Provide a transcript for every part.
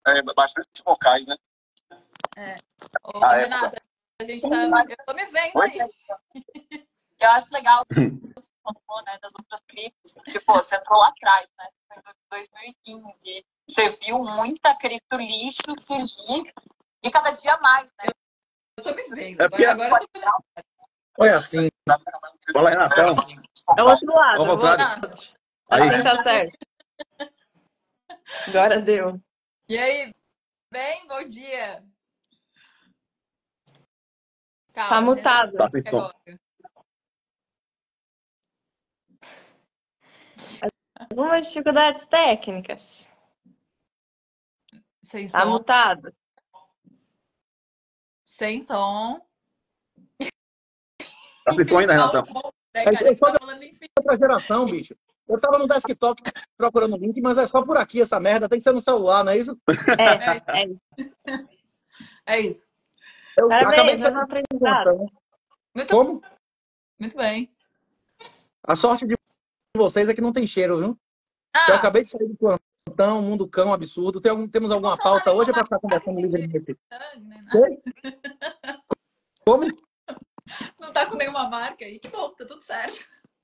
bastante vocais, né? Ô, Renata, a gente tá... Eu tô me vendo aí. Eu acho legal falou, né, das outras criptos, porque, pô, você entrou lá atrás, né? Foi em 2015, você viu muita cripto lixo surgir e cada dia mais, né? Eu tô me vendo. Agora eu tô vendo. Foi assim. Fala, Renatão. É o outro lado. Ao contrário. Aí. Assim tá certo. Agora deu. E aí? Bem, bom dia. Calma, Tá mutado. Tá sem som. Algumas dificuldades técnicas. Sem Tá som. mutado. Sem som. Tá sem som ainda, Renatão? Eu tô falando em fim. Outra geração, bicho. Eu tava no desktop procurando o link, mas é só por aqui essa merda. Tem que ser no celular, não é isso? É isso. É isso. Eu acabei Parabéns, de mas ser não aprendizado. Como? Muito bem. A sorte de vocês é que não tem cheiro, viu? Eu acabei de sair do plantão, mundo cão, absurdo. Temos alguma pauta hoje para ficar conversando livremente? Como? Não tá com nenhuma marca aí. Que bom, tá tudo certo.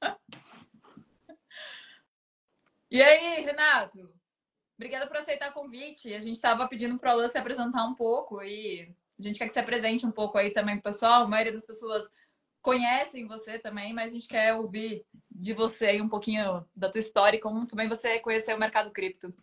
E aí, Renato? Obrigada por aceitar o convite. A gente estava pedindo para o Alan se apresentar um pouco e a gente quer que se apresente um pouco aí também pro pessoal. A maioria das pessoas conhecem você também, mas a gente quer ouvir de você aí um pouquinho da tua história e como também você conheceu o mercado cripto.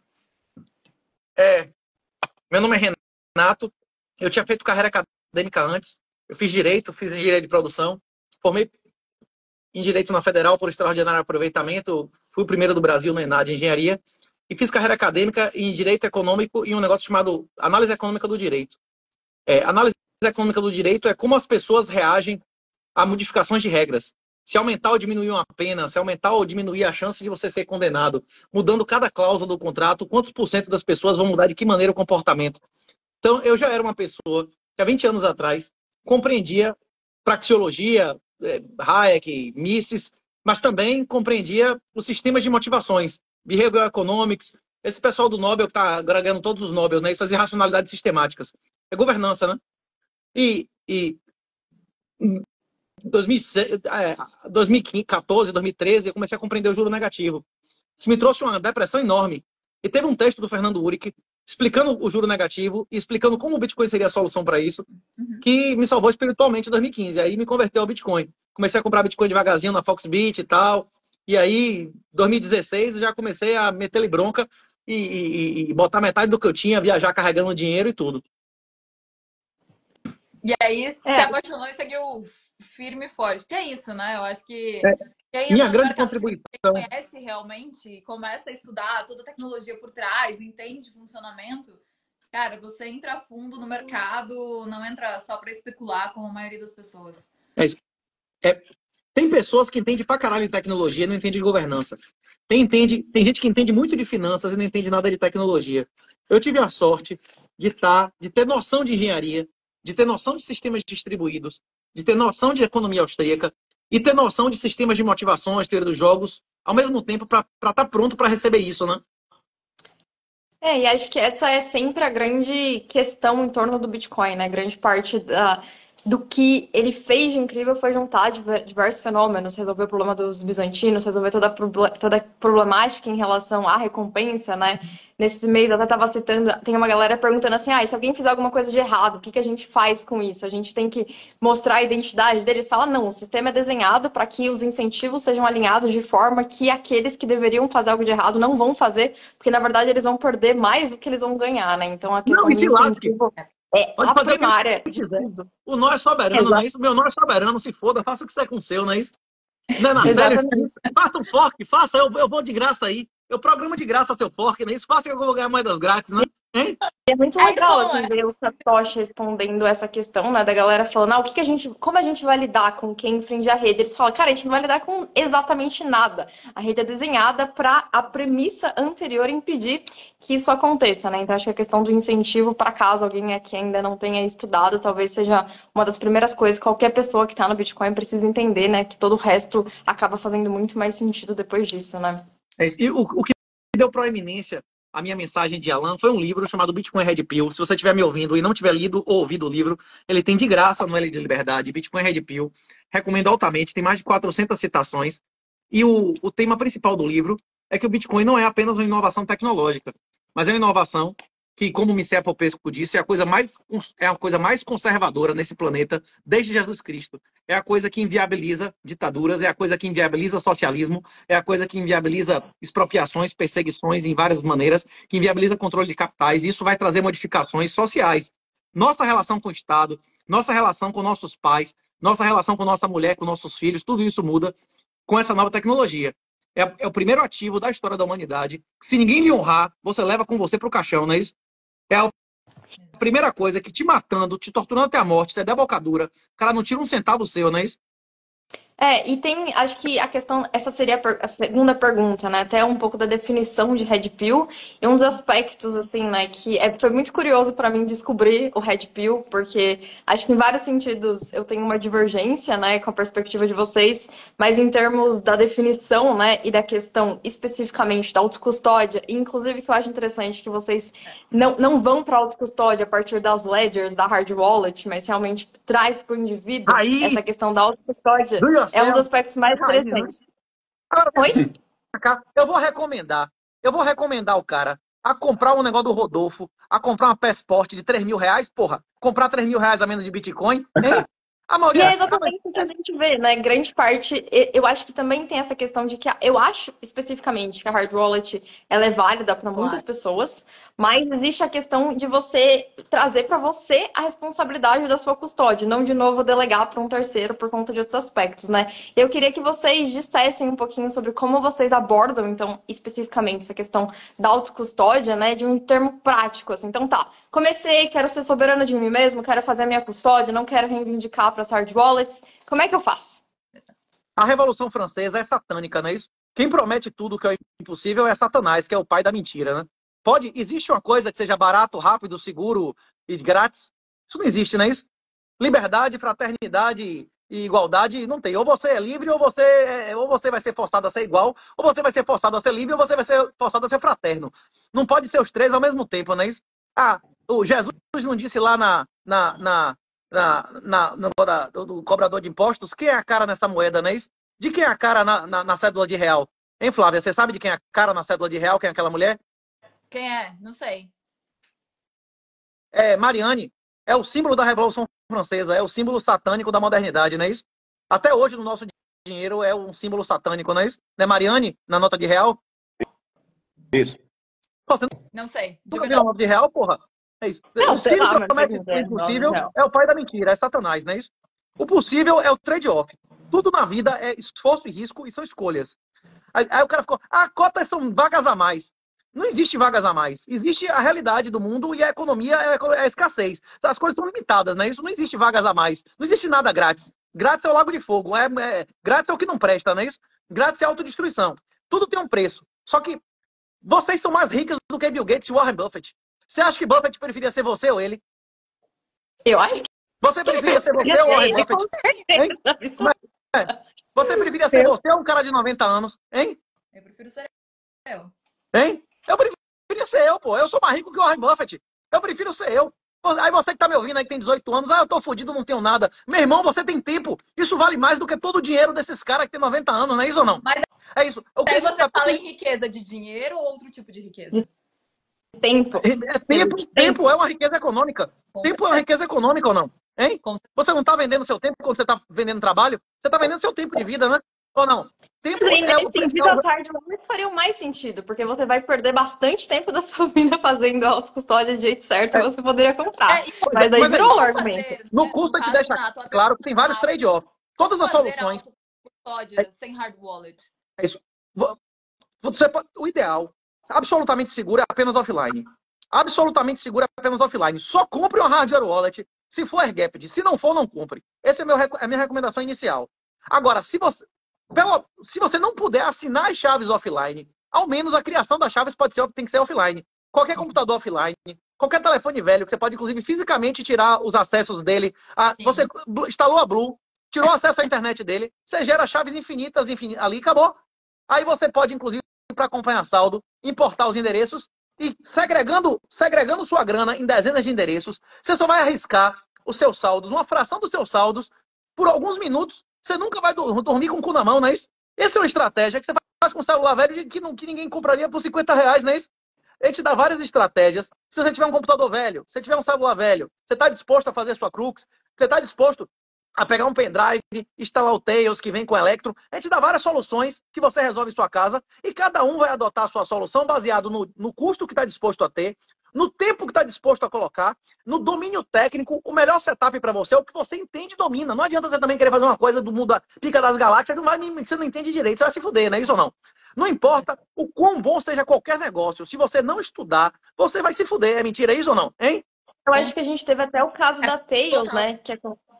Meu nome é Renato. Eu tinha feito carreira acadêmica antes. Eu fiz direito de produção. Formei em direito na Federal por extraordinário aproveitamento. Fui o primeiro do Brasil no ENAD de engenharia. E fiz carreira acadêmica em direito econômico em um negócio chamado análise econômica do direito. Análise econômica do direito é como as pessoas reagem a modificações de regras. Se aumentar ou diminuir uma pena, se aumentar ou diminuir a chance de você ser condenado, mudando cada cláusula do contrato, quantos por cento das pessoas vão mudar de que maneira o comportamento. Então, eu já era uma pessoa que há 20 anos atrás compreendia praxeologia, Hayek, Mises, mas também compreendia os sistemas de motivações, Behavioral Economics, esse pessoal do Nobel que está agora ganhando todos os Nobel, né? Isso as irracionalidades sistemáticas. É governança, né? E em 2014, 2013, eu comecei a compreender o juro negativo. Isso me trouxe uma depressão enorme. E teve um texto do Fernando Uric explicando o juro negativo e explicando como o Bitcoin seria a solução para isso, que me salvou espiritualmente em 2015. Aí me converteu ao Bitcoin. Comecei a comprar Bitcoin devagarzinho na Foxbit e tal. E aí, em 2016, eu já comecei a meter-lhe bronca e botar metade do que eu tinha, viajar carregando dinheiro e tudo. E aí, se apaixonou e seguiu firme e forte. Que é isso, né? Eu acho que... Minha grande contribuição. Quem conhece realmente, começa a estudar toda a tecnologia por trás, entende o funcionamento, cara, você entra a fundo no mercado, não entra só para especular como a maioria das pessoas. Tem pessoas que entendem pra caralho de tecnologia e não entendem de governança. Tem gente que entende muito de finanças e não entende nada de tecnologia. Eu tive a sorte de ter noção de engenharia, de ter noção de sistemas distribuídos, de ter noção de economia austríaca e ter noção de sistemas de motivações, teoria dos jogos, ao mesmo tempo para estar pronto para receber isso, né? E acho que essa é sempre a grande questão em torno do Bitcoin, né? Grande parte do que ele fez de incrível foi juntar diversos fenômenos, resolver o problema dos bizantinos, resolver toda a problemática em relação à recompensa, né? Nesses meses, eu até estava citando, tem uma galera perguntando assim, se alguém fizer alguma coisa de errado, o que a gente faz com isso? A gente tem que mostrar a identidade dele? Ele fala, não, o sistema é desenhado para que os incentivos sejam alinhados de forma que aqueles que deveriam fazer algo de errado não vão fazer, porque, na verdade, eles vão perder mais do que eles vão ganhar, né? Então, a questão do incentivo é a primária de tudo. O nó é soberano, não é isso? Meu nó é soberano, se foda, faça o que você é com o seu, não é isso? Não é na sério? Faça um fork, faça, eu vou de graça aí. Eu programo de graça seu fork, não é isso? Faça que eu vou ganhar moedas grátis, né? Hein? É muito legal, assim, ver o Satoshi respondendo essa questão, né, da galera falando, como a gente vai lidar com quem infringe a rede? Eles falam, cara, a gente não vai lidar com exatamente nada. A rede é desenhada para a premissa anterior impedir que isso aconteça, né? Então, acho que a questão do incentivo, para caso alguém aqui ainda não tenha estudado, talvez seja uma das primeiras coisas que qualquer pessoa que está no Bitcoin precisa entender, né? Que todo o resto acaba fazendo muito mais sentido depois disso, né? E o que deu proeminência a minha mensagem de Alan foi um livro chamado Bitcoin Red Pill. Se você estiver me ouvindo e não tiver lido ou ouvido o livro, ele tem de graça no L de Liberdade, Bitcoin Red Pill. Recomendo altamente, tem mais de 400 citações. E o tema principal do livro é que o Bitcoin não é apenas uma inovação tecnológica, mas é uma inovação que, como o Michel Popesco disse, é a coisa mais conservadora nesse planeta desde Jesus Cristo. É a coisa que inviabiliza ditaduras, é a coisa que inviabiliza socialismo, é a coisa que inviabiliza expropriações, perseguições em várias maneiras, que inviabiliza controle de capitais, e isso vai trazer modificações sociais. Nossa relação com o Estado, nossa relação com nossos pais, nossa relação com nossa mulher, com nossos filhos, tudo isso muda com essa nova tecnologia. É o primeiro ativo da história da humanidade. Se ninguém lhe honrar, você leva com você para o caixão, não é isso? É a primeira coisa que te matando, te torturando até a morte, você é debocadura, o cara não tira um centavo seu, não é isso? E tem, acho que a questão, essa seria a segunda pergunta, né? Até um pouco da definição de Red Pill e um dos aspectos, assim, né? Que foi muito curioso para mim descobrir o Red Pill, porque acho que em vários sentidos eu tenho uma divergência, né? Com a perspectiva de vocês, mas em termos da definição, né? E da questão especificamente da autocustódia, inclusive que eu acho interessante que vocês não vão para a autocustódia a partir das ledgers, da hard wallet, mas realmente traz para o indivíduo essa questão da autocustódia. É um dos aspectos mais interessantes. Oi? Eu vou recomendar o cara a comprar um negócio do Rodolfo, a comprar uma passport de 3 mil reais, porra. Comprar 3 mil reais a menos de Bitcoin, hein? E é exatamente o que a gente vê, né? Grande parte, eu acho que também tem essa questão de que, eu acho especificamente que a hard wallet ela é válida para muitas pessoas, mas existe a questão de você trazer para você a responsabilidade da sua custódia, não de novo delegar para um terceiro por conta de outros aspectos, né? Eu queria que vocês dissessem um pouquinho sobre como vocês abordam, então, especificamente essa questão da autocustódia, né? De um termo prático, assim. Então, comecei, quero ser soberana de mim mesmo, quero fazer a minha custódia, não quero reivindicar para as hard wallets. Como é que eu faço? A Revolução Francesa é satânica, não é isso? Quem promete tudo que é impossível é Satanás, que é o pai da mentira, né? Existe uma coisa que seja barato, rápido, seguro e grátis? Isso não existe, não é isso? Liberdade, fraternidade e igualdade não tem. Ou você é livre, ou você vai ser forçado a ser igual, ou você vai ser forçado a ser livre, ou você vai ser forçado a ser fraterno. Não pode ser os três ao mesmo tempo, não é isso? O Jesus não disse lá do cobrador de impostos, quem é a cara nessa moeda, não é isso? De quem é a cara na cédula de real? Hein, Flávia? Você sabe de quem é a cara na cédula de real? Quem é aquela mulher? Quem é? Não sei. É Marianne. É o símbolo da Revolução Francesa. É o símbolo satânico da modernidade, não é isso? Até hoje, no nosso dinheiro, é um símbolo satânico, não é isso? Não é Marianne, na nota de real? Isso. Você não sei. Nunca viu a nota de real, porra? É isso. Não, o que promete o impossível é o pai da mentira, é Satanás, não é isso? O possível é o trade-off. Tudo na vida é esforço e risco e são escolhas. Aí o cara ficou, cotas são vagas a mais. Não existe vagas a mais. Existe a realidade do mundo e a economia é a escassez. As coisas são limitadas, né? Isso não existe vagas a mais. Não existe nada grátis. Grátis é o lago de fogo. Grátis é o que não presta, não é isso? Grátis é autodestruição. Tudo tem um preço. Só que vocês são mais ricos do que Bill Gates e Warren Buffett. Você acha que Buffett preferia ser você ou ele? Eu acho que você preferia ser você ou Warren Buffett? Com certeza. Você preferia ser você ou um cara de 90 anos? Hein? Eu prefiro ser eu. Hein? Eu preferia ser eu, pô. Eu sou mais rico que o Warren Buffett. Eu prefiro ser eu. Aí você que tá me ouvindo aí que tem 18 anos, eu tô fudido, não tenho nada. Meu irmão, você tem tempo. Isso vale mais do que todo o dinheiro desses caras que tem 90 anos, não é isso ou não? Mas é isso. Aí você fala em riqueza de dinheiro ou outro tipo de riqueza? Tempo. Tempo é uma riqueza econômica. Tempo é uma riqueza econômica ou não? Hein? Você não tá vendendo seu tempo quando você tá vendendo trabalho? Você tá vendendo seu tempo de vida, né? Ou não? Tempo nesse sentido, as hard wallets fariam mais sentido, porque você vai perder bastante tempo da sua vida fazendo a autocustódia de jeito certo e você poderia comprar. Mas aí virou um argumento. No custo a gente deixa claro que tem vários trade-offs. Todas as soluções. Sem hard wallet. É isso. O ideal, absolutamente seguro, é apenas offline. Absolutamente seguro é apenas offline. Só compre uma hardware wallet se for AirGapped. Se não for, não compre. Essa é a minha recomendação inicial. Agora, se você não puder assinar as chaves offline, ao menos a criação das chaves tem que ser offline. Qualquer computador offline, qualquer telefone velho, que você pode, inclusive, fisicamente tirar os acessos dele. Você instalou a Blue, tirou acesso à internet dele, você gera chaves infinitas ali, acabou. Aí você pode, inclusive, para acompanhar saldo, importar os endereços e segregando sua grana em dezenas de endereços, você só vai arriscar os seus saldos, uma fração dos seus saldos, por alguns minutos. Você nunca vai dormir com o cu na mão, não é isso? Essa é uma estratégia que você faz com um celular velho que ninguém compraria por R$ 50, não é isso? Ele te dá várias estratégias. Se você tiver um computador velho, se você tiver um celular velho, você está disposto a fazer sua crux, você está disposto a pegar um pendrive, instalar o Tails que vem com o Electron. A gente dá várias soluções que você resolve em sua casa e cada um vai adotar a sua solução baseado no custo que está disposto a ter, no tempo que está disposto a colocar, no domínio técnico. O melhor setup para você é o que você entende e domina. Não adianta você também querer fazer uma coisa do mundo da pica das galáxias que você não entende direito. Você vai se fuder, não é isso ou não? Não importa o quão bom seja qualquer negócio, se você não estudar, você vai se fuder. É mentira, é isso ou não? Hein? Eu acho que a gente teve até o caso da Tails, né? Que é...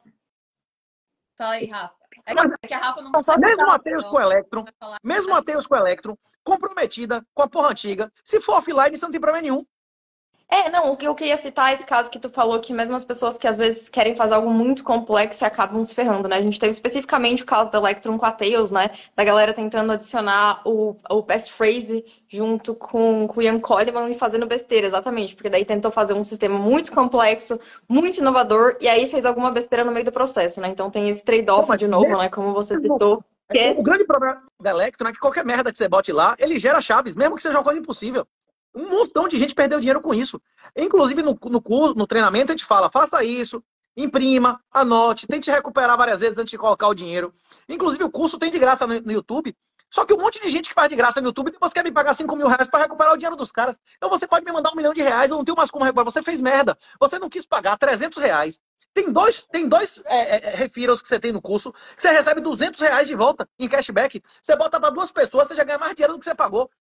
Fala aí, Rafa. É que a Rafa não Mesmo a Tails com o Electron, mesmo a Tails com o Electron, comprometida com a porra antiga, se for offline, isso não tem problema nenhum. Não, o que eu queria citar é esse caso que tu falou, que mesmo as pessoas que às vezes querem fazer algo muito complexo e acabam se ferrando, né? A gente teve especificamente o caso da Electron com a Tails, né? Da galera tentando adicionar o passphrase junto com o Ian Coleman e fazendo besteira, exatamente. Porque daí tentou fazer um sistema muito complexo, muito inovador, e aí fez alguma besteira no meio do processo, né? Então tem esse trade-off de novo, né? Como você citou. O grande problema da Electron é que qualquer merda que você bote lá, ele gera chaves, mesmo que seja uma coisa impossível. Um montão de gente perdeu dinheiro com isso. Inclusive, no curso, no treinamento, a gente fala, faça isso, imprima, anote, tente recuperar várias vezes antes de colocar o dinheiro. Inclusive, o curso tem de graça no YouTube. Só que um monte de gente que faz de graça no YouTube, depois quer me pagar R$ 5.000 para recuperar o dinheiro dos caras. Então você pode me mandar R$ 1.000.000, eu não tenho mais como recuperar. Você fez merda. Você não quis pagar R$ 300. Tem dois referrals que você tem no curso, que você recebe R$ 200 de volta em cashback. Você bota para 2 pessoas, você já ganha mais dinheiro do que você pagou.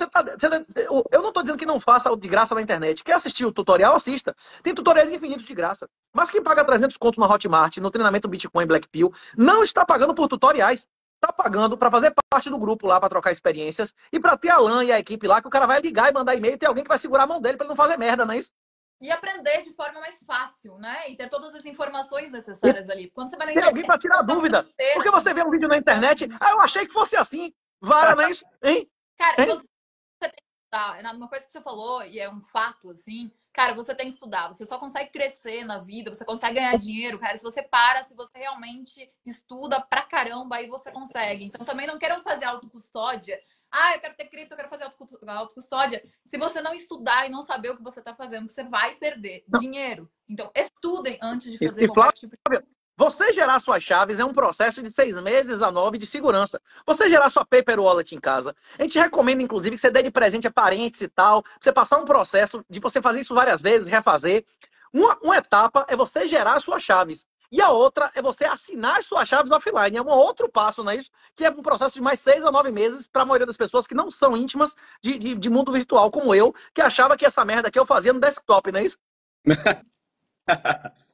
Eu não estou dizendo que não faça de graça na internet. Quer assistir o tutorial? Assista. Tem tutoriais infinitos de graça. Mas quem paga 300 conto na Hotmart, no treinamento Bitcoin Black Pill, não está pagando por tutoriais. Está pagando para fazer parte do grupo lá, para trocar experiências, e para ter a LAN e a equipe lá, que o cara vai ligar e mandar e-mail e tem alguém que vai segurar a mão dele para ele não fazer merda, não é isso? E aprender de forma mais fácil, né? E ter todas as informações necessárias ali. Quando você vai na Tem alguém para tirar dúvida. Porque você vê um vídeo na internet, eu achei que fosse assim. Vara, não é isso? Hein? Cara, você tem que estudar. Uma coisa que você falou, e é um fato, assim, cara, você tem que estudar. Você só consegue crescer na vida, você consegue ganhar dinheiro, cara, se você realmente estuda pra caramba, aí você consegue. Então também não queiram fazer autocustódia. Eu quero ter cripto, eu quero fazer autocustódia. Se você não estudar e não saber o que você tá fazendo, você vai perder dinheiro. Então, estudem antes de fazer qualquer tipo de... Você gerar suas chaves é um processo de 6 meses a 9 de segurança. Você gerar sua paper wallet em casa. A gente recomenda, inclusive, que você dê de presente a parentes e tal. Você passar um processo de você fazer isso várias vezes, refazer. Uma etapa é você gerar suas chaves. E a outra é você assinar suas chaves offline. É um outro passo, não é isso? Que é um processo de mais 6 a 9 meses para a maioria das pessoas que não são íntimas de mundo virtual, como eu, que achava que essa merda aqui eu fazia no desktop, não é isso?